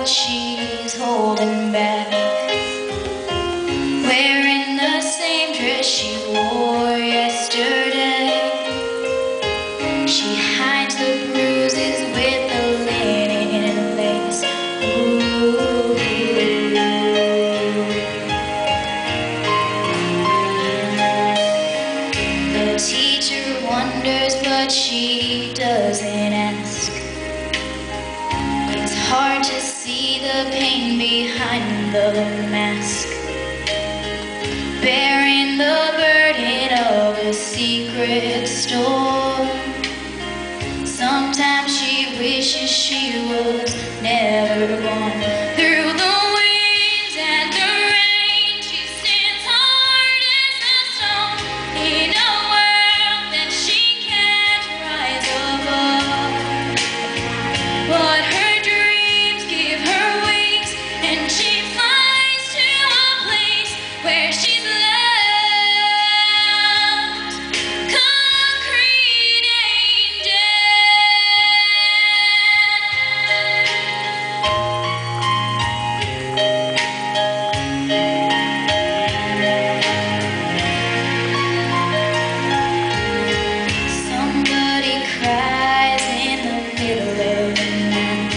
but she's holding back, wearing the same dress she wore yesterday. She hides the bruises with a linen lace. Ooh. The teacher wonders, but she doesn't ask. It's hard to see the pain behind the mask, bearing the burden of a secret storm. Sometimes she wishes she was never born. Through the winds and the rain, she stands hard as a stone, in a world that she can't rise above. But her dreams give her wings, and she flies to a place where she's loved. Concrete angel. Somebody cries in the middle of the night.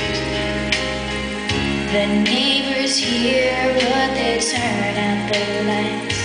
The neighbors hear, but they turn out the lights.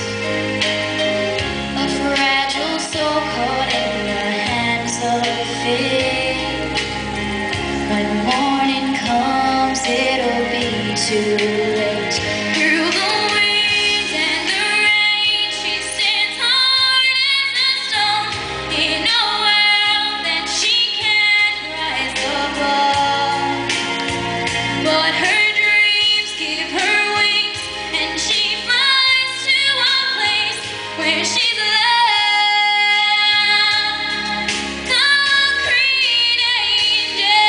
A fragile soul caught in the hands of fate. When morning comes, it'll be too late. Through the winds and the rain, she stands hard as a stone, in a world that she can't rise above. But her dreams give her wings, and she flies to a place where she's loved. Concrete angel.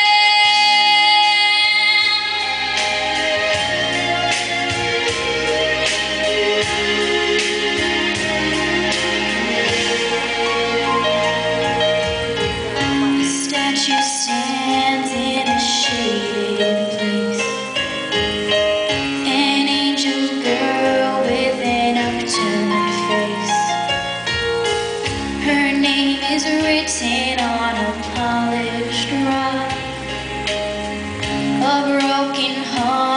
The statue stands in a shaded place, an angel girl with an upturned face. Her name is written on a polished rock, a broken heart.